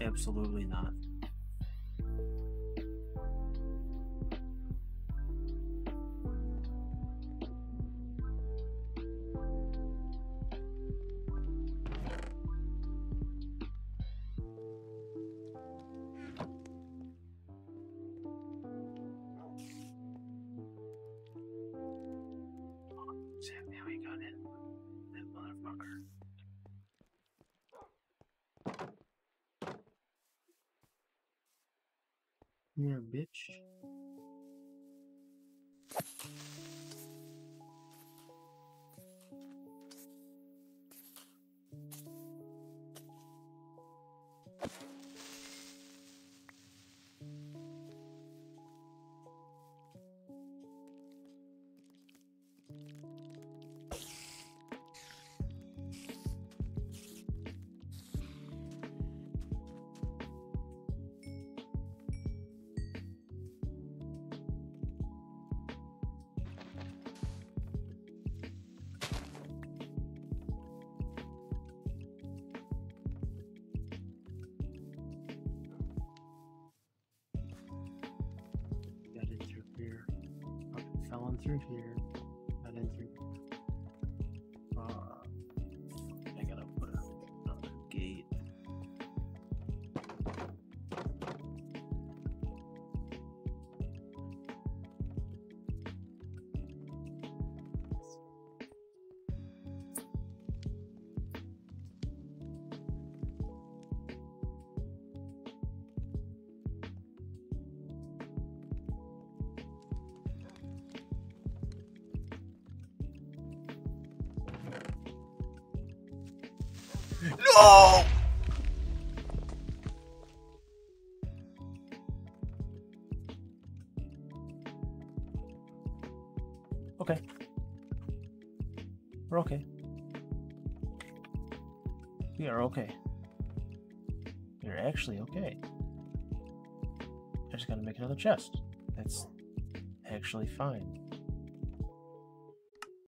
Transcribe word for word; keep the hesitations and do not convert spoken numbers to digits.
Absolutely not. Now he got in. That motherfucker. You're a bitch. Fell in through here. Got in through here. Uh, I gotta put another gate. No! Okay. We're okay. We are okay. We're actually okay. I just gotta make another chest. That's actually fine.